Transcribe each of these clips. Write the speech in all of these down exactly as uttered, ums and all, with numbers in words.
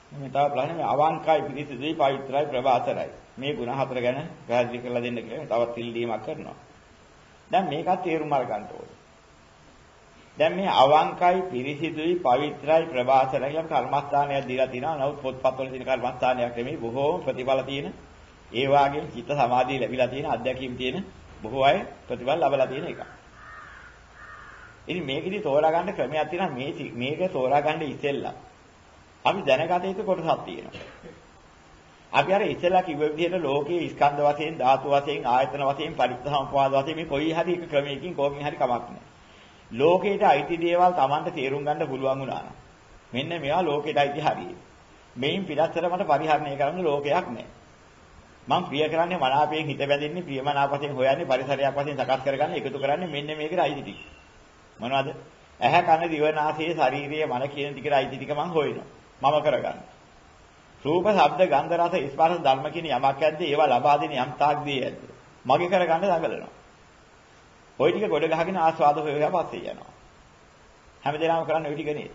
මේ තව ප්‍රශ්න මේ අවංකයි පිරිසිදුයි පවිත්‍රායි ප්‍රභාසරයි. මේ ගුණ හතර ගැන පැහැදිලි කරලා දෙන්න කියලා තවත් පිළිදීමක් කරනවා. දැන් මේකත් තේරුම් අරගන්න ඕනේ. දැන් මේ අවංකයි පිරිසිදුයි පවිත්‍රායි ප්‍රභාසරයි කියලා කර්මස්ථානයක් දීලා තිනවා. නමුත් පොත්පත්වල තියෙන කර්මස්ථානයක් නෙමෙයි බොහෝම ප්‍රතිඵල තියෙන ඒ වාගේම චිත්ත සමාධිය ලැබිලා තියෙන අධ්‍යක්ීම් තියෙන බොහෝ අය ප්‍රතිඵල ලබලා තියෙන එක. ඉතින් මේකෙදි තෝරා ගන්න ක්‍රමයක් තියෙනවා. මේ මේක තෝරා ගන්න ඉස්සෙල්ලා අපි දැනගත යුතු කොටසක් තියෙනවා. අපි අර ඉස්සෙල්ලා කිව්ව විදිහට ලෝකයේ ස්කන්ධ වශයෙන්, ධාතු වශයෙන්, ආයතන වශයෙන්, පරිත්‍ථසමුප්පාද වශයෙන් මේ කොයි හරි එක ක්‍රමයකින් කෝකින් හරි කමක් නැහැ. ලෝකයට අයිති දේවල් Tamanට තේරුම් ගන්න පුළුවන් වුණා නම් මෙන්න මේවා ලෝකයට අයිති හරියි. මේන් පිටස්තර මට පරිහරණය කරන්න ලෝකයක් නැහැ. මම ප්‍රිය කරන්නේ මනාපයෙන් හිත බැඳින්නේ ප්‍රියමනාප වශයෙන් හොයන්නේ පරිසරයක් වශයෙන් සකස් කරගන්න එකතු කරන්නේ මෙන්න මේකට අයිති ටික. මොනවද? ඇහැ කන දිව නාසය ශරීරය මන කියන ටිකට අයිති ටික මම හොයනවා. මම කරගන්න. රූප, ශබ්ද, ගන්ධ, රස, ස්පර්ශ ධර්ම කියන යමක් ඇද්ද ඒවා ලබා දෙන යම් තාක් දේ ඇද්ද. මගේ කරගන්න දඟලනවා. ওই ටික ගොඩ ගහගෙන ආස්වාද හොයලා පස්සේ යනවා. හැමදේම කරන්නේ ওই ටික නේ.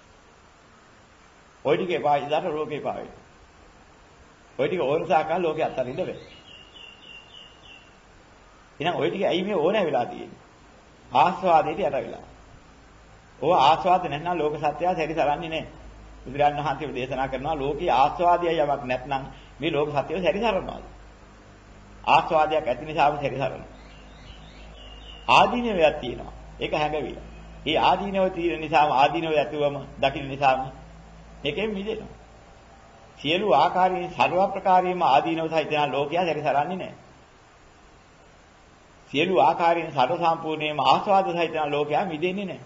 ওই ටිකේ පායිදාට රෝගේ පාවයි. ওই ටික ඕනසාකල් ලෝකේ අත්තරින්ද බෑ. එහෙනම් ওই ටික ඇයි මේ ඕනේ වෙලා තියෙන්නේ? ආස්වාදයට යට වෙලා. ඕව ආස්වාද නැත්නම් ලෝක සත්‍යය සැරිසරන්නේ නැහැ. බුදුරජාණන් වහන්සේ දේශනා කරනවා ලෝකේ ආස්වාදයයි යමක් නැත්නම් මේ ලෝක සත්‍යය සැරිසරනවා. ආස්වාදයක් ඇති නිසාම සැරිසරනවා. ආදීනවයක් තියෙනවා. ඒක හැඟවිලා. ඒ ආදීනව තියෙන නිසාම ආදීනව ඇතුවම දකින්න නිසාම ඒකෙන් මිදෙනවා. සියලු ආකාරයෙන් ਸਰව ප්‍රකාරයෙන්ම ආදීනව සහිතන ලෝකයා සැරිසරන්නේ නැහැ. සියලු ආකාරයෙන් ਸਰව සම්පූර්ණයෙන්ම ආස්වාද සහිතන ලෝකයා මිදෙන්නේ නැහැ.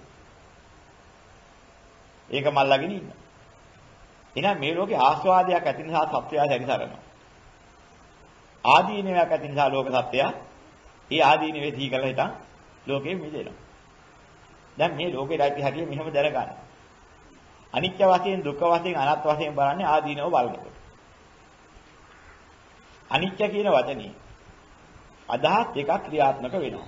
ඒක මල්ලාගෙන ඉන්නවා. එහෙනම් මේ ලෝකේ ආස්වාදයක් ඇති නිසා සත්‍යය සැරිසරනවා. ආදීනවයක් ඇති නිසා ලෝක සත්‍යය ඒ ආදීනවේ දී කරලා හිටන් ලෝකෙ මිදෙනවා. දැන් මේ ලෝකේ දැක්ටි හරිය මෙහෙම දැනගන්න. අනිත්‍ය වශයෙන්, දුක්ඛ වශයෙන්, අනාත්ම වශයෙන් බලන්නේ ආදීනව බලනකොට. අනිත්‍ය කියන වචනේ අදහස් දෙකක් ක්‍රියාත්මක වෙනවා.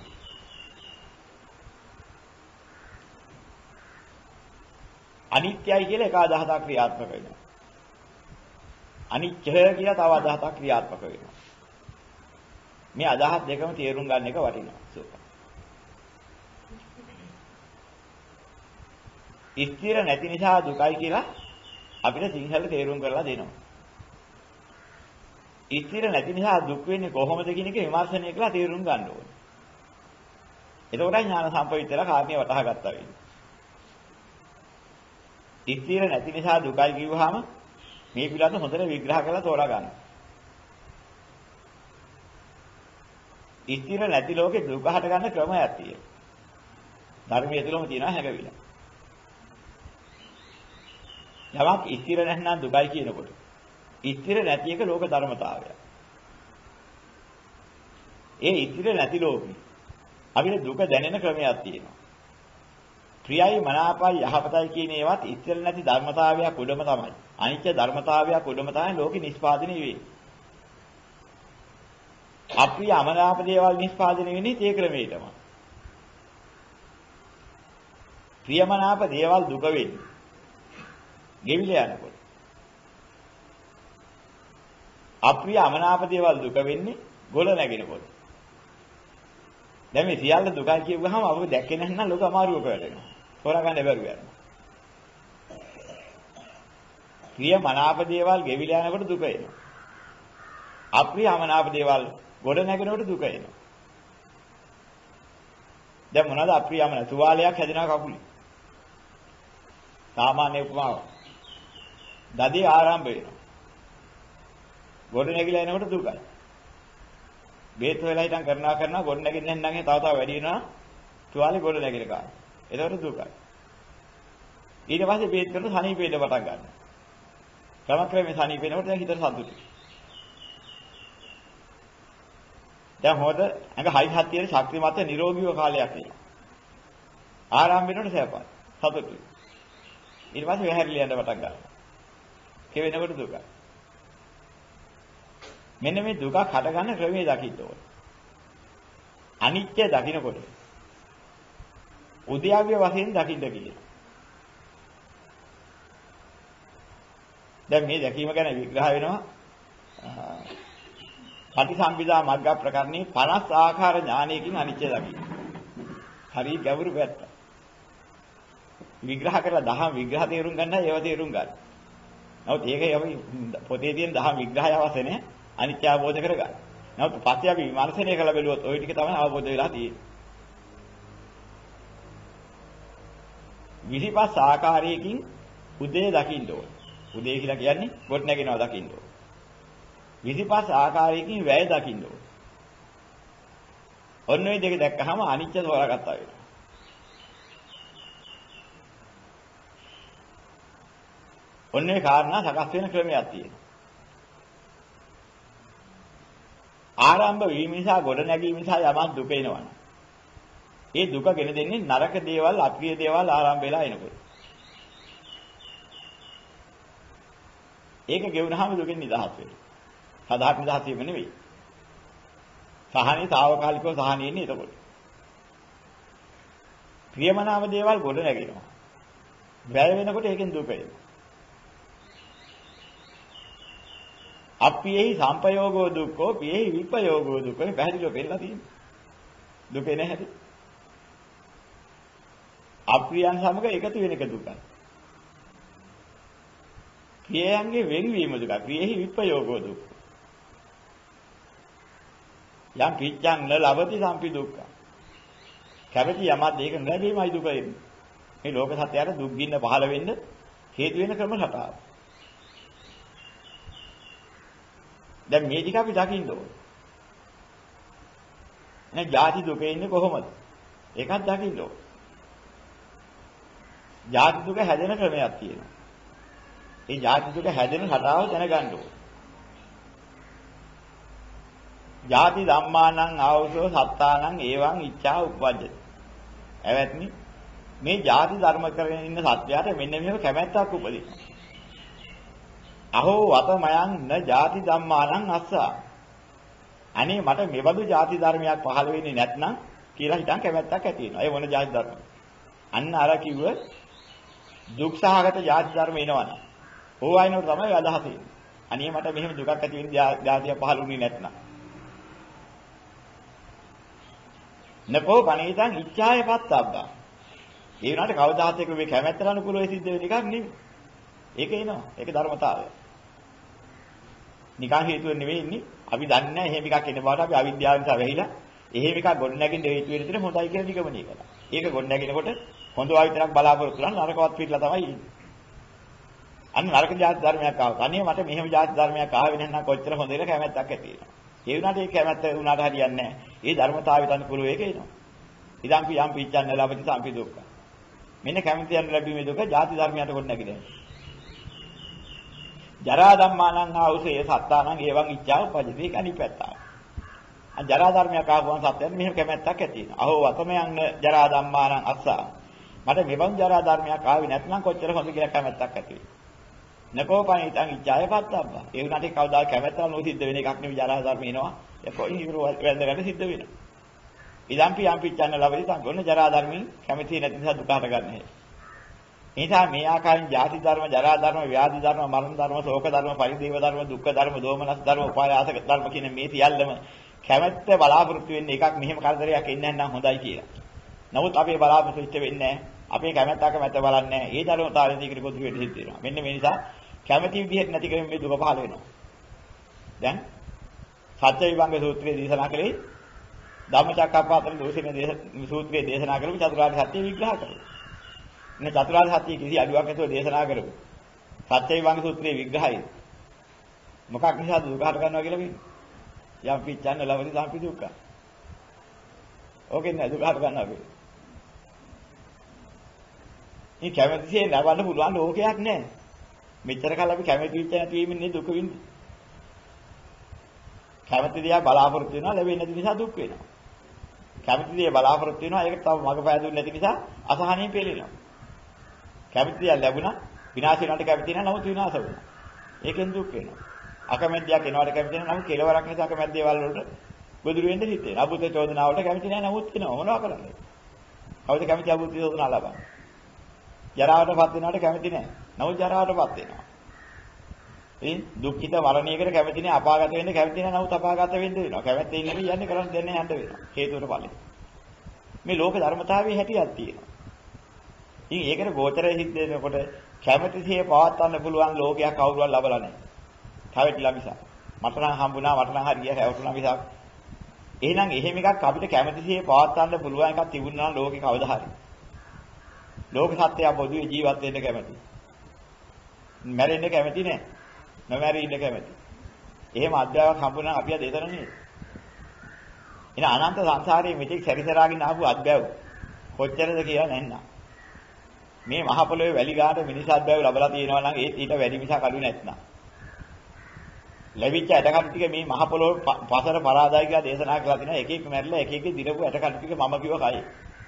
අනිත්‍යයි කියලා එක අදහසක් ක්‍රියාත්මක වෙනවා. අනිත්‍ය කියලා තව අදහසක් ක්‍රියාත්මක වෙනවා. මේ අදහස් දෙකම තේරුම් ගන්න එක වටිනවා. ස්ථිර නැති නිසා දුකයි කියලා අපිට සිංහලට තේරුම් කරලා දෙනවා. ස්ථිර නැති නිසා දුක් වෙන්නේ කොහොමද කියන එක විමර්ශනය කරලා තේරුම් ගන්න ඕනේ. එතකොටයි ඥාන සම්පවිතලා කාරණේ වටහා ගත්තා වෙන්නේ. ස්ථිර නැති නිසා දුකයි කිව්වහම මේ පිළිබඳව හොඳට විග්‍රහ කරලා තෝරා ගන්න. ස්ථිර නැති ලෝකේ දුක හට ගන්න ක්‍රමයක් තියෙනවා. ධර්මයේ තුලම තියෙනවා හැඟවිලා. යමක් ස්ථිර නැත්නම් දුකයි කියනකොට ස්ථිර නැති එක ලෝක ධර්මතාවය. ඒ ස්ථිර නැති ලෝකේ අපිට දුක දැනෙන ක්‍රමයක් තියෙනවා. ප්‍රියයි මනාපයි යහපතයි කියන ඒවත් ස්ථිර නැති ධර්මතාවයක් උඩම තමයි. අනිත්‍ය ධර්මතාවයක් උඩම තමයි ලෝකෙ නිෂ්පාදනය වෙන්නේ. අප්‍රිය අමනාප දේවල් නිෂ්පාදනය වෙන්නේ ඒ ක්‍රමයටම. ප්‍රියමනාප දේවල් දුක වෙන්නේ. ගෙවිලා යනකොට. අප්‍රිය අමනාප දේවල් දුක වෙන්නේ ගොල නැගිනකොට. දැන් මේ සියල්ල දුකයි කියුවහම අපිට දැක්කේ නැත්නම් ලෝක අමාරුවක වැටෙනවා. හොරගන්න බැරුව යනවා. ප්‍රිය මනාප දේවල් ගෙවිලා යනකොට දුක එනවා. අප්‍රිය අමනාප දේවල් ගොඩ නැගෙනකොට දුක එනවා. දැන් මොනවාද අප්‍රිය අමනාප? තුවාලයක් හැදෙනවා කකුලේ. සාමාන්‍ය උපමාව. දඩේ ආරම්භ වෙනවා. ගොඩ නැගිලා එනකොට දුකයි. බේත් වෙලා හිටන් කරනවා කරනවා ගොඩ නැගින්නේ නැත්නම් තව තව වැඩි වෙනවා. තුවාලේ ගොඩ නැගින කාලේ. එතකොට දුකයි. ඊට පස්සේ බේත් කරන සනීපෙන්න පටන් ගන්නවා. ක්‍රමක්‍රමයෙන් සනීපෙනකොට දැන් හිතට සතුටුයි. දැන් හොද අඟ හයි හතියේ ශක්තිමත් නිරෝගීව කාලයක් එනවා. ආරම්භ වෙනකොට සෑපයි. සතුටුයි. ඊට පස්සේ වැහැරිලා යන්න පටන් ගන්නවා. කෙවෙනකොට දුකයි. මෙන්න මේ දුක හට ගන්න ක්‍රමයේ දකින්න ඕනේ. අනිත්‍ය දකින්නකොට උද්‍යාව්‍ය වශයෙන් දකින්න කියලා. දැන් මේ දැකීම ගැන විග්‍රහ වෙනවා පටිසම්භිදා මග්ග ප්‍රකරණේ පනස් ආකාර ඥානයකින් අනිත්‍ය දකින්න. හරි ගැඹුරු පැත්ත. විග්‍රහ කරලා දහම් විග්‍රහ තේරුම් ගන්නයි ඒව තේරුම් ගන්න. නමුත් ඒක අපි පොතේ තියෙන දහම් විග්‍රහය අවශ්‍ය නැහැ අනිත්‍ය අවබෝධ කරගන්න. නමුත් පස්සේ අපි විමර්ශනය කළ බැලුවොත් ওই ටික තමයි අවබෝධ වෙලා තියෙන්නේ. විසිපස් ආකාරයකින් උදේ දකින්න ඕන. උදේ කියලා කියන්නේ ගොඩ නැගෙනවා දකින්න ඕන. විසිපස් ආකාරයකින් වැය දකින්න ඕන. ඔන්න ඔය දෙක දැක්කහම අනිත්‍ය තෝරාගත්තා වෙනවා. ඔන්න ඒ කාරණා සකස් වෙන ක්‍රමයක් තියෙනවා. ආරම්භ වීම නිසා ගොඩ නැගීම නිසා යමක් දුක එනවනේ. ඒ දුක ගෙන දෙන්නේ නරක දේවල්, අප්‍රිය දේවල් ආරම්භ වෙලා එනකොට. ඒක ගෙවුනහම දුකෙන් නිදහස් වෙනවා. සදාත් නිදහස් වීම නෙවෙයි. සහනේ తాවකාලිකව සහනේ ඉන්නේ එතකොට. ප්‍රියමනාප දේවල් ගොඩ නැගෙනවා. වැය වෙනකොට ඒකෙන් දුක එනවා. අප්පියෙහි සම්පයෝගෝ දුක්ඛෝ පියෙහි විපයෝගෝ දුක්ඛෝ පැහැදිලිව පෙන්නලා තියෙනවා. දුකේ නැහැ. අප්‍රියයන් සමග එකතු වෙන එක දුකයි. ප්‍රියයන්ගේ වෙන්වීම දුක. ප්‍රියෙහි විපයෝගෝ දුක්ඛ. යම් පිච්ඡං න ලබති සම්පි දුක්ඛ. කැමැති යමක් දෙයක නැගීමයි දුක එන්නේ. මේ ලෝක සත්‍යයට දුක් ගින්න පහළ වෙන්න හේතු වෙන ක්‍රම රටාව. දැන් මේ ටික අපි දකින්න ඕනේ. නේ ජාති දුක ඉන්නේ කොහොමද? ඒකත් දකින්න ඕනේ. ජාති දුක හැදෙන ක්‍රමයක් තියෙනවා. ඒ ජාති දුක හැදෙන රටාව දැනගන්න ඕනේ. ජාති ධම්මානං ආවසෝ සත්තානං ඒවං ඉච්ඡා උප්පජ්ජති. එවත්නි මේ ජාති ධර්ම කරගෙන ඉන්න සත්‍යයට මෙන්න මේක කැමැත්තක් උපදිනවා. අහෝ වතමයන් න ජාති ධම්මානං අස්සා. අනේ මට මෙබඳු ජාති ධර්මයක් පහළ වෙන්නේ නැත්නම් කියලා හිතන් කැමැත්තක් ඇති වෙනවා. ඒ මොන ජාති ධර්මද? අන්න අර කිව්ව දුක්සහගත ජාති ධර්ම එනවනම් ඕවයිනෝට තමයි අදහස එන්නේ. අනේ මට මෙහෙම දුකක් ඇති වෙන ජාතිය පහළ වුණේ නැත්නම්. නකෝ පණිතං ඉච්ඡාය පත්තබ්බා. ඒ වුණාට කවදාහත් එක මේ කැමැත්තට අනුකූලව සිද්ධ වෙන එකක් නෙමෙයි. ඒක එනවා. ඒක ධර්මතාවය. නිකන් හේතුව නෙවෙයි ඉන්නේ. අපි දන්නේ නැහැ එහෙම එකක් එන බවට අපි අවිද්‍යාව නිසා වැහිලා එහෙම එකක් ගොඩ නැගින්න හේතු වෙන විදිහට හොඳයි කියලා නිගමනය කළා. ඒක ගොඩ නැගිනකොට හොඳවා විතරක් බලාපොරොත්තු කරන් නරකවත් පිටලා තමයි ඉන්නේ. අන්න නරක ජාති ධර්මයක් ආවා. අනේ මට මෙහෙම ජාති ධර්මයක් ආවේ නැත්නම් කොච්චර හොඳ වෙන කැමැත්තක් ඇති වෙනවා. ඒ වුණාට ඒ කැමැත්ත වුණාට හරියන්නේ නැහැ. ඒ ධර්මතාවයට අනුකූලව ඒක එනවා. ඉදම්පි යම් පිච්ඡන්න ලබති සම්පි දුක්ඛ. මෙන්න කැමැතියන් ලැබීමේ දුක ජාති ධර්මයට ගොඩ නැගිලා. ජරා ධම්මානං ආවසේ සත්තානං ඒවං ඉච්ඡා උපජ්ජති. ඒක අනිපැත්තා. අ ජරා ධර්මයක් ආවම සත්‍යයෙන් මෙහෙම කැමැත්තක් ඇති වෙනවා. අහෝ වතමයන් ජරා ධම්මානං අස්සා. මට මෙවන් ජරා ධර්මයක් ආවේ නැත්නම් කොච්චර හොඳ කියලා කැමැත්තක් ඇති වෙනවා. නකෝපනිතං ඉච්ඡාය පත්තබ්බා. ඒ වුණාට කවදා කැමැත්ත නොසිද්ධ වෙන එකක් නෙවෙයි ජරා ධර්ම එනවා. ඒකෝ ඉහිරු වැඳගන්න සිද්ධ වෙනවා. ඉදම්පි යම් පිච්ඡන්න ලබති සංගොන්න ජරා ධර්මෙන් කැමැති නැති නිසා දුක හට ගන්න හැටි. එනිසා මේ ආකාරයෙන් ජාති ධර්ම, ජරා ධර්ම, ව්‍යාධි ධර්ම, මරණ ධර්ම, ශෝක ධර්ම, පරිදේව ධර්ම, දුක්ඛ ධර්ම, දෝමනස් ධර්ම, උපායාසක ධර්ම කියන මේ සියල්ලම කැමැත්ත බලාපොරොත්තු වෙන්නේ එකක් මෙහෙම කරදරයක් එන්නේ නැත්නම් හොඳයි කියලා. නමුත් අපේ බලාපොරොත්තු ඉෂ්ට වෙන්නේ නැහැ. අපේ කැමැත්තක මැත බලන්නේ නැහැ. ඒ ධර්මතාවයෙන් දීකට පොදු වෙන්න සිද්ධ වෙනවා. මෙන්න මේ නිසා කැමැති විදිහට නැති කරමින් මේ දුක පහළ වෙනවා. දැන් සත්‍ය විභංග සූත්‍රයේ දේශනා කළේ ධම්මචක්කප්පවත්තන දෝෂින සූත්‍රයේ දේශනා කරපු චතුරාර්ය සත්‍ය විග්‍රහ කරනවා. මේ චතුරාර්ය සත්‍ය කිසි අඩුවක් නැතුව දේශනා කරපු සත්‍ය විභංග සූත්‍රයේ විග්‍රහය. මොකක් නිසාද දුක හට ගන්නවා කියලා කියන්නේ? යම් පිච්ඡන්න ලබති සම්පි දුක්ඛ. ඕකෙන් නෑ දුක හට ගන්නවා කියන්නේ. මේ කැමැතිසේ නවන්න පුළුවන් ලෝකයක් නෑ. මෙච්චර කල් අපි කැමැති වෙච්ච නැති වීමෙන් නේ දුක විඳින්නේ. කැමැති දේ බලාපොරොත්තු වෙනවා ලැබෙන්නේ නැති නිසා දුක් වෙනවා. කැමැති දේ බලාපොරොත්තු වෙනවා ඒක තව මග පෑදුන්නේ නැති නිසා අසහනෙන් පෙළෙනවා. කැමැති දේ ලැබුණා විනාශ වෙනවට කැමැති නැහැ නමුත් විනාශ වෙනවා. ඒකෙන් දුක් වෙනවා. අකමැතියක් එනවට කැමැති නැහැ නමුත් කෙලවරක් නිසා අකමැති දේවල් වලට ගොදුරු වෙන්න හිතේ. අබුත චෝදනා වලට කැමැති නැහැ නමුත් වෙනවා මොනවා කරන්නේ? කවුද කැමැති අබුත චෝදනා ලබන්නේ? ජරාවටපත් වෙනවට කැමැති නැහැ. නමුත් ජරාවටපත් වෙනවා. ඉතින් දුක්ඛිත වරණයකට කැමති නැහැ අපාගත වෙන්න කැමති නැහැ නමුත් අපාගත වෙන්න වෙනවා. කැමැත්තෙන් නෙමෙයි යන්නේ කරන්න දෙන්නේ යන්න වෙනවා. හේතුවට ඵලෙ. මේ ලෝක ධර්මතාවයේ හැටියක් තියෙනවා. ඉතින් ඒකට ගෝචරය සිද්ධ වෙනකොට කැමැතිසේ පවත්වන්න පුළුවන් ලෝකයක් කවුරුවත් ලබලා නැහැ. කැවටිලා මිසක්. මට නම් හම්බුණා මට නම් හරිය රැවටුණා මිසක්. එහෙනම් එහෙම එකක් අපිට කැමැතිසේ පවත්වන්න පුළුවන් එකක් තිබුණා නම් ලෝකේ කවදා හරි. ලෝක සත්‍යය පොදුවේ ජීවත් වෙන්න කැමැති. මැරෙන්න කැමැති නෑ. නොමැරී ඉන්න කැමැති. එහෙම අධ්‍යාවක් හම්බුණා අපි අද එතන නේද? එන අනන්ත සංසාරයේ මෙතෙක් සැරිසරාගෙන ආපු අධ්‍යාව කොච්චරද කියලා නැන්නා. මේ මහ පොළොවේ වැලි ගාට මිනිස් අධ්‍යාව ලැබලා තියෙනවා නම් ඒත් ඊට වැඩි මිසක් අඩු නැත්නම්. ලැබිච්ච ඇටකටු ටික මේ මහ පොළොව පසර පරාදායි කියලා දේශනා කරලා තිනවා එක එක මැරිලා එක එක දිරපු ඇටකටු ටික මම කිව්ව කයි.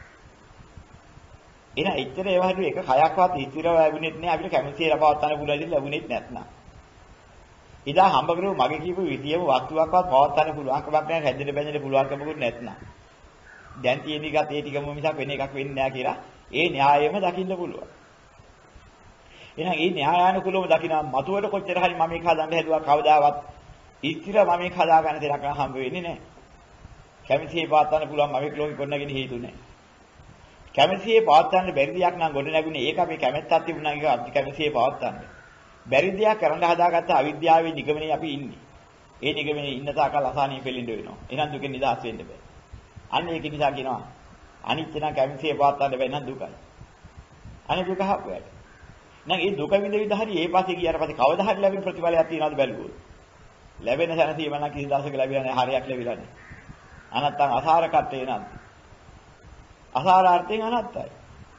එන එච්චර ඒවා හිතුව එක කයක්වත් ඉතිරව ලැබුණෙත් නෑ අපිට කැමැතිේ ලබවන්න පුළුවන් ඉතින් ලැබුණෙත් නැත්නම්. ඉදා හම්බ කරු මගේ කියපු විදියම වස්තුවක්වත් පවත්වන්න පුළුවන් කමක් නෑ හැදෙන්න බැඳෙන්න පුළුවන් කමකුත් නැත්නම්. දැන් තියෙන එකත් ඒ ටිකම මිසක් වෙන එකක් වෙන්නේ නෑ කියලා ඒ න්‍යායෙම දකින්න පුළුවන්. එහෙනම් මේ න්‍යායානුකූලව දකිනා මතුවට කොච්චර හරි මම මේක හදන්න හැදුවා කවදාවත් ඉතිර මම මේක හදා ගන්න දෙයක් හම්බ වෙන්නේ නෑ. කැමැතිේ පවත්වන්න පුළුවන් මම මේක ලෝකෙ කොන්නගෙන හේතු නෑ. කැමැතිේ පවත්වන්න බැරි දෙයක් නම් ගොඩ නැගුණේ ඒක අපේ කැමැත්තක් තිබුණා ඒක අධි කැමැතිේ පවත්වන්න. බැරි දෙයක් කරන්න හදාගත්ත අවිද්‍යාවේ නිගමනේ අපි ඉන්නේ. ඒ නිගමනේ ඉන්න තාකල් අසහනිය පෙළෙන්න වෙනවා. එහෙනම් දුකෙන් නිදහස් වෙන්න බෑ. අන්න ඒක නිසා කියනවා අනිත්‍ය නම් කැමැතිේ පවත්වන්න බැහැ නම් දුකයි. අනේ දුක හපුවට. නම් ඒ දුක විඳ විඳ හරි ඒ පස්සේ ගියාට පස්සේ කවදා හරි ලැබෙන ප්‍රතිඵලයක් තියනවාද බැලුවොත්. ලැබෙන සැනසීම නම් කිසි දවසක ලැබිලා නැහැ හරියක් ලැබිලා නැහැ. අනත්තම් අසාරකත්වේ නේද? අසාරාර්ථයෙන් අනත්තයි.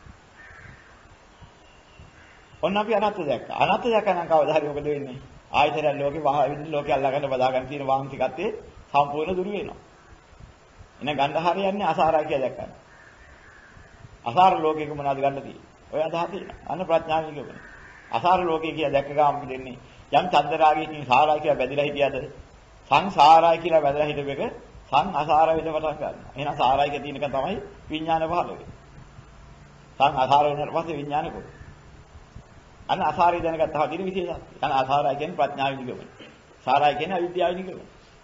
ඔන්න අපි අනත්ත දැක්කා. අනත්ත දැක්කා නම් කවදා හරි මොකද වෙන්නේ? ආයතන ලෝකේ වහ විදිහ ලෝකේ අල්ලා ගන්න බදා ගන්න තියෙන වාන්තිකත්වයේ සම්පූර්ණ දුරු වෙනවා. එන ගන්න හරියන්නේ අසාරයි කියලා දැක්කා. අසාර ලෝකෙක මොනවද ගන්න තියෙන්නේ? ඔය අදහස තියෙනවා. අන්න ප්‍රඥාවෙන් කියනවා. අසාර ලෝකේ කියලා දැක්ක ගාම දෙන්නේ යම් චන්දරාගයේ සාරයි කියලා බැඳලා හිටියද සංසාරයි කියලා බැඳලා හිටපෙක සං අසාර වෙද පටන් ගන්නවා. එහෙනම් සාරයික තියෙනක තමයි විඥාන පහළ වෙන්නේ. සං අසාර වුණාට පස්සේ විඥාන කො. අන්න අසාරය දැනගත්තා හදින විශේෂයක්. අන්න අසාරය කියන්නේ ප්‍රඥාව නිගමන. සාරය කියන්නේ අවිද්‍යාව නිගමන.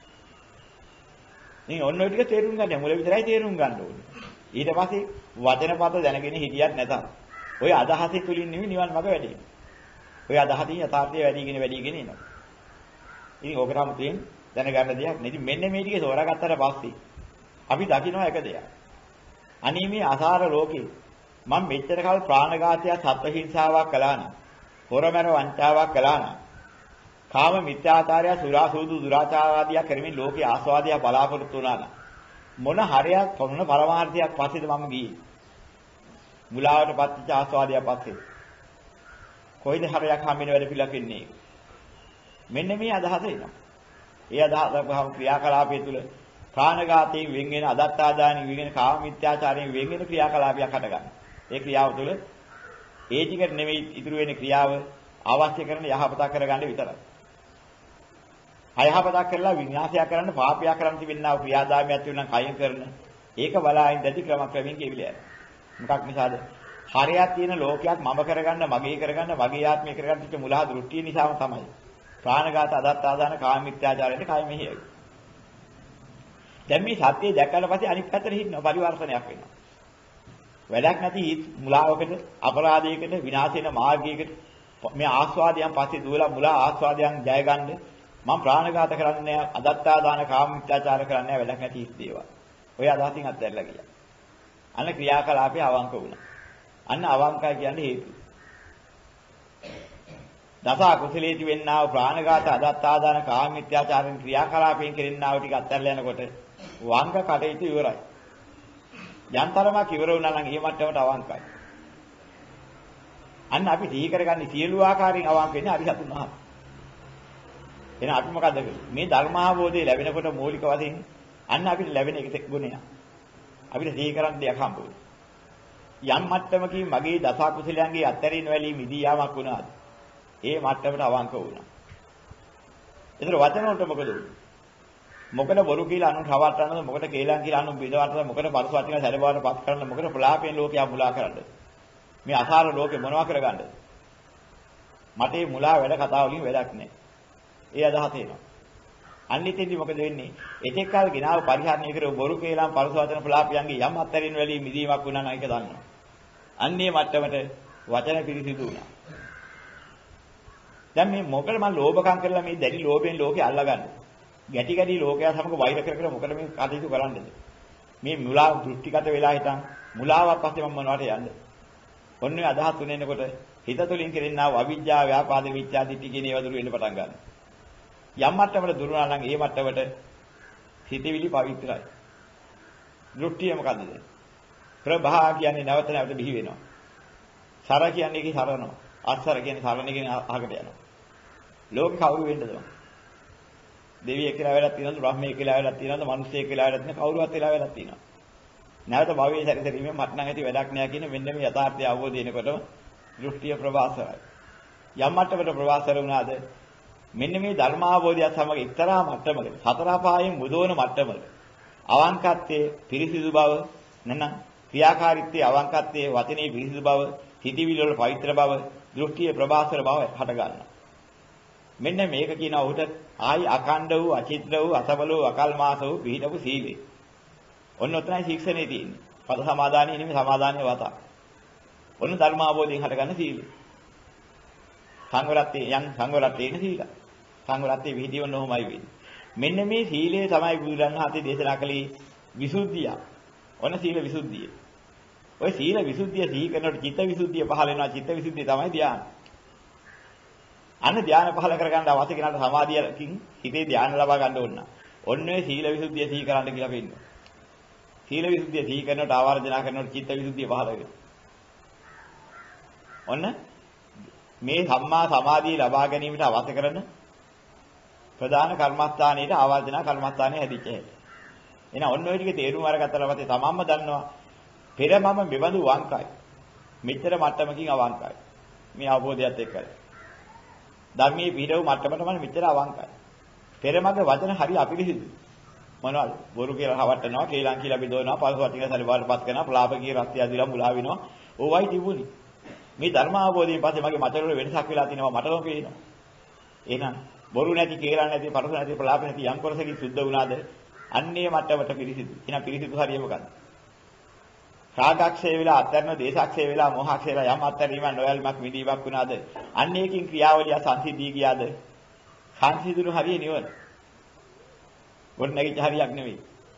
මේ ඔන්න ඔය ටික තේරුම් ගන්න මුල විතරයි තේරුම් ගන්න ඕනේ. ඊට පස්සේ වචනපද දැනගෙන හිටියත් නැතත් ඔය අදහසේ තුලින් නෙවෙයි නිවන් මාර්ග වැඩි. ඔය අදහසින් යථාර්ථය වැඩිගෙන වැඩිගෙන එනවා. ඉතින් ඕක තමයි තියෙන දැනගන්න දෙයක් නෙදි මෙන්න මේ ටික සෝරාගත්තට පස්සේ අපි දකිනවා එක දෙයක්. අනේ මේ අසාර ලෝකේ මම මෙච්චර කල් ප්‍රාණඝාතය සත්ත්ව හිංසාවක් කළා නම් හොරමර වංචාවක් කළා නම් කාම මිත්‍යාචාරය සුරා සූදු දුරාචාර ආදිය කරමින් ලෝකේ ආස්වාදය බලාපොරොත්තු වුණා නම් මොන හරයක් මොන පරමාර්ථයක් පස්සේද මම ගියේ මුලාවට පත්‍ච ආස්වාදය පස්සේ කොයිද හරයක් හම්බෙන වැඩ පිළිලක් ඉන්නේ මෙන්න මේ අදහස එනවා. ඒ අදහස ගහම ක්‍රියාකලාපය තුළ ප්‍රාණඝාතයෙන් වෙන් වෙන අදත්තාදානින් වෙන් වෙන කාම මිත්‍යාචාරයෙන් වෙන් වෙන ක්‍රියාකලාපයක් හටගන්නවා. ඒ ක්‍රියාව තුළ ඒ ටිකට නෙමෙයි ඉතුරු වෙන ක්‍රියාව අවශ්‍ය කරන යහපතක් කරගන්න විතරයි. අයහපතක් කරලා විනාශයක් කරන්න පාපයක් කරන්න තිබෙනා වූ ක්‍රියාදාමයක් තිබුණා කයින් කරන ඒක බලායින් දැටි ක්‍රමක්‍රමයෙන් කෙවිලා යනවා. මොකක් නිසාද? හරයක් තියෙන ලෝකයක් මම කරගන්න මගේ කරගන්න මගේ ආත්මය කරගන්න තිබෙන මුලහ දෘෂ්ටිය නිසාම තමයි. ප්‍රාණඝාත අදත්තාදාන කාම මිත්‍යාචාරයට කය මෙහෙයයි. දැන් මේ සත්‍යය දැක්කට පස්සේ අනිත් පැත්තට හිටිනවා පරිවර්තනයක් වෙනවා. වැඩක් නැති මුලාවකට අපරාධයකට විනාශ වෙන මාර්ගයකට මේ ආස්වාදයන් පස්සේ දුවලා මුලා ආස්වාදයන් ජය ගන්න මම ප්‍රාණඝාත කරන්නේ නැහැ අදත්තාදාන කාම මිත්‍යාචාර කරන්නේ නැහැ වැඩක් නැති දේවල්. ඔය අදහසින් අත්හැරලා ගියා. අන්න ක්‍රියාකලාපේ අවංක වුණා. අන්න අවංකයි කියන්නේ හේතු. දස කුසලයේදී වෙන්නා වූ ප්‍රාණඝාත අදත්තාදාන කාම මිත්‍යාචාරෙන් ක්‍රියාකලාපයෙන් කෙරෙන්නා වූ ටික අත්හැරලා යනකොට වංග කටයුතු ඉවරයි. යන්තරමක් ඉවර වුණා නම් ඒ මට්ටමට අවංකයි. අන්න අපි සිහි කරගන්නේ සියලු ආකාරයෙන් අවංක වෙන්නේ අරිහතුන් වහන්සේ. එහෙනම් අපි මොකද මේ ධර්මාවබෝධය ලැබෙනකොට මූලික වශයෙන් අන්න අපිට ලැබෙන එක ගුණයක්. අපිට සිහි කරන්න දෙයක් හම්බ වෙනවා. යම් මට්ටමකින් මගේ දස කුසලයන්ගේ අත්හැරීම වැලී මිදී යාමක් වුණාද? ඒ මට්ටමට අවංක වුණා. ඒතර වචන වලට මොකද උනේ? මොකද බොරු කියලා අනුන් රවට්ටනද මොකද කේලම් කියලා අනුන් බිඳවටනද මොකද පරිසවත් කියලා සැලබවට පත් කරන්න මොකද ප්‍රලාපයෙන් ලෝකයා මුලා කරන්නද මේ අසාර ලෝකේ මොනවා කරගන්නද මට මේ මුලා වැඩ කතා වලින් වැඩක් නැහැ ඒ අදහස එනවා. අනිතෙන්දි මොකද වෙන්නේ? එතෙක් කාල ගිනාව පරිහරණය කරව බොරු කේලම් පරසවචන ප්‍රලාපයන්ගේ යම් අත්තරින් වැලී මිදීමක් වුණා නම් ඒක දන්නවා. අන්නේ මට්ටමට වචන පිරිසිදු වුණා. දැන් මේ මොකද මම ලෝභකම් කරලා මේ දැඩි ලෝභයෙන් ලෝකේ අල්ලගන්නේ. ගැටි ගැටි ලෝකයා සමග වෛර කර කර මොකද මේ කටයුතු කරන්නේද? මේ මුලා දෘෂ්ටිගත වෙලා හිටන් මුලාවක් පස්සේ මම මොනවට යන්නේ? ඔන්නේ අදහස් තුනෙන්නකොට හිත තුළින් කෙරෙනා වූ අවිජ්ජා ව්‍යාපාද විචා දිට්ඨි කියන ඒවා දුරු වෙන්න පටන් ගන්නවා. යම් මට්ටමකට දුරු වුණා නම් ඒ මට්ටමට හිතවිලි පවිත්‍රායි. දෘෂ්ටිය මොකද්ද? ප්‍රභා කියන්නේ නැවත නැවත බිහි වෙනවා. සර කියන්නේ ඒකේ සරනවා. අස්සර කියන්නේ සරණ කියන අහකට යනවා. ලෝක කවුරු වෙන්නද? දෙවියෙක් කියලා වෙලක් තියෙනවද? බ්‍රහ්මයෙක් කියලා වෙලක් තියෙනවද? මිනිස්සෙක් කියලා වෙලක් තියෙනවද? කවුරුවත් කියලා වෙලක් තියෙනවා. නැවත භවයේ සැරිසරීමේ මට නම් ඇති වැඩක් නෑ කියන මෙන්න මේ යථාර්ථය අවබෝධ වෙනකොටම දෘෂ්ටිය ප්‍රවාසරයි. යම් මට්ටමකට ප්‍රවාසර වුණාද මෙන්න මේ ධර්මාවබෝධයත් සමග එක්තරා මට්ටමකට සතර පායෙන් මුදවන මට්ටමකට අවංකත්වයේ පිරිසිදු බව නැත්නම් ක්‍රියාකාරීත්වයේ අවංකත්වයේ වචනේ පිරිසිදු බව හිතවිලි වල පවිත්‍ර බව දෘෂ්ටියේ ප්‍රවාසර බව හට ගන්නවා. මෙන්න මේක කියන උහුට ආයි අකණ්ඩ වූ අචිත්‍ර වූ අසබල වූ අකල්මාස වූ පිහිටපු සීලය. ඔන්න ඔතනයි ශික්ෂණේ තියෙන්නේ. පද සමාදානිය නෙමෙයි සමාදානිය වත. ඔන්න ධර්මාවබෝධයෙන් හටගන්න සීලය. සංවරත්තේ යන් සංවරත්තේන සීල. සංවරත්තේ විහිදියොන්න ඔහොමයි වෙන්නේ. මෙන්න මේ සීලය තමයි බුදුරන් වහන්සේ දේශනා කළේ විසුද්ධිය. ඔන්න සීල විසුද්ධිය. ඔය සීල විසුද්ධිය සිහි කරනකොට චිත්ත විසුද්ධිය පහළ වෙනවා. චිත්ත විසුද්ධිය තමයි ධ්‍යාන. අන්න ධ්‍යාන පහළ කරගන්න අවශ්‍ය කෙනාට සමාධියකින් හිතේ ධ්‍යාන ලබා ගන්න ඕන. ඔන්න ඔය සීල විසුද්ධිය සිහි කරන්න කියලා පෙන්නනවා. සීල විසුද්ධිය සිහි කරනකොට ආවර්ජනා කරනකොට චිත්ත විසුද්ධිය පහළ වෙනවා. ඔන්න මේ සම්මා සමාධිය ලබා ගැනීමට අවශ්‍ය කරන ප්‍රධාන කර්මස්ථානයේට ආවර්ජනා කර්මස්ථානය හැදිච්ච හැටි. එහෙනම් ඔන්න ඔය ටික තේරුම් අරගත්තා පස්සේ තමන්ම දන්නවා පෙර මම මෙබඳු වංකයි. මෙච්චර මට්ටමකින් අවංකයි. මේ අවබෝධයත් එක්කයි. ධර්මයේ පිටව මට්ටමට මම මෙච්චර අවංකයි. පෙර මගේ වචන හරි අපිරිසිදු. මොනවද? බොරු කියලා හවටනවා, කේලම් කියලා බෙදවනවා, පල්සවටික සරිවාරපත් කරනවා, ප්‍රලාප කිය රස්තිය අදිලා මුලා වෙනවා. ඕවයි තිබුණේ. මේ ධර්ම අවබෝධයෙන් පස්සේ මගේ මතවල වෙනසක් වෙලා තිනවා මටම පේනවා. එහෙනම් බොරු නැති, කේලම් නැති, පරස නැති, ප්‍රලාප නැති යම් කොටසකින් සුද්ධ වුණාද? අන්නේ මට්ටමට පිරිසිදු. එහෙනම් පිරිසිදු හරිය මොකද්ද? රාගක්ෂය වෙලා, අත්තරන දේශක්ෂය වෙලා, මොහක්ෂය වෙලා යම් අත්තරීමක් නොයල්මක් විදීමක් වුණාද? අන්නේකින් ක්‍රියාවලිය සංසිද්ධිය ගියාද? සංසිඳුණු හරිය නිවන. වොත් නැගිච්ච හරියක් නෙවෙයි.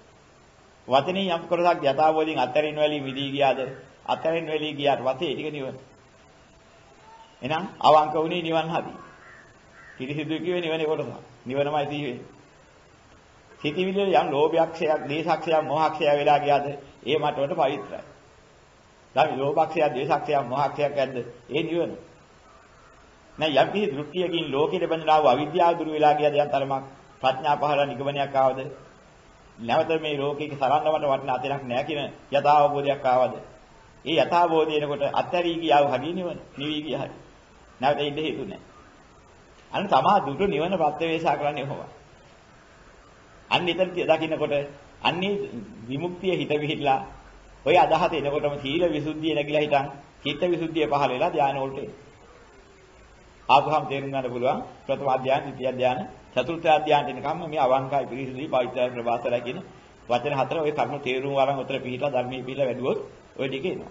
වචනේ යම් කොටසක් යථාබෝධයෙන් අත්තරින් වැලී මිදී ගියාද? අත්තරින් වැලී ගියාට පස්සේ ඒක නිවන. එහෙනම් අවංක වුණේ නිවන් හරි. පිරිසිදු කියවේ නිවනේ කොටස. නිවනමයි තියෙන්නේ. සිතිවිලි යම් ලෝභයක්ෂයක්, දේශක්ෂයක්, මොහක්ෂයක් වෙලා ගියාද? ඒ මටවට පවිත්‍රායි. දැන් ලෝභක්ෂයක්, දේශක්ෂයක්, මොහක්ෂයක් ඇද්ද? ඒ නිවන. නැ යම් කිසි දෘෂ්ටියකින් ලෝකෙට බඳිනා වූ අවිද්‍යාව දුරු වෙලා ගියාද? යම් තරමක් ප්‍රඥා පහළ නිගමනයක් ආවද? නැවත මේ ලෝකෙක සරන්නවට වටින අතලක් නැහැ කියන යථාබෝධයක් ආවද? ඒ යථාබෝධය එනකොට අත්හැරී ගියාව හරිය නිවන. නිවි ගියා හරි. නැවත ඉඳ හේතු නැහැ. අන්න තමා දුරු නිවන ප්‍රත්‍යවේශා කරන්නේ කොහොමද? අන්න එතන දකින්නකොට අන්නේ විමුක්තිය හිත විහිදලා ඔය අදහස එනකොටම සීල විසුද්ධිය නැగిලා හිටන් චිත්ත විසුද්ධිය පහළ වෙලා ධානය වලට එනවා. ආපුහම තේරුම් ගන්න පුළුවන් ප්‍රථම අධ්‍යාන, ද්විතිය අධ්‍යාන, චතුර්ථ අධ්‍යානට එනකම් මේ අවංකයි පිරිසිදුයි පවිත්‍රායි ප්‍රවාසරයි කියන වචන හතර ඔය කර්ම තේරුම් වරන් උතර පිළිලා ධර්මයේ පිළිලා වැඩුවොත් ඔය ටික එනවා.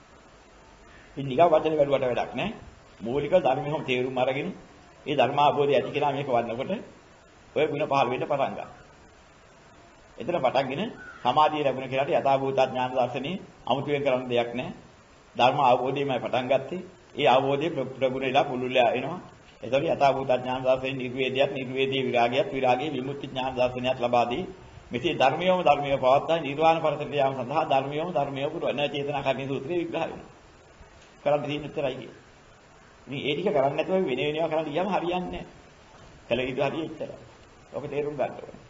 ඉතින් නිකන් වචන වැඩුවට වැඩක් නැහැ. මූලික ධර්මෙම තේරුම් අරගෙන ඒ ධර්මාභෝධය ඇති කියලා මේක වඩනකොට ඔය ගුණ පහළ වෙන්න පටන් ගන්නවා. එතන පටන්ගෙන සමාධිය ලැබුණ කෙනාට යථාභූත ඥාන දර්ශනේ අමුතුවෙන් කරන්න දෙයක් නැහැ. ධර්ම අවබෝධයමයි පටන් ගත්තේ. ඒ අවබෝධය ප්‍රගුණයලා පුළුල්ලා එනවා. එතකොට යථාභූත ඥාන දර්ශනේ නිර්වේදියත්, නිර්වේදී විරාගයත්, විරාගයේ විමුක්ති ඥාන දර්ශනයත් ලබා දී මෙසේ ධර්මියෝම ධර්මියව පවත්තා නිර්වාණ පරතරට යාම සඳහා ධර්මියෝම ධර්මියව පුරවන චේතනා කර්ණී සූත්‍රයේ විග්‍රහ වෙනවා. කරන්න තියෙන උත්තරයි කියන්නේ. ඉතින් ඒ ටික කරන්නේ නැතුව වෙන වෙනව කරන්න ගියාම හරියන්නේ නැහැ. කළ යුතු හරිය ඉච්චරයි. ඔක තේරුම් ගන්න ඕනේ.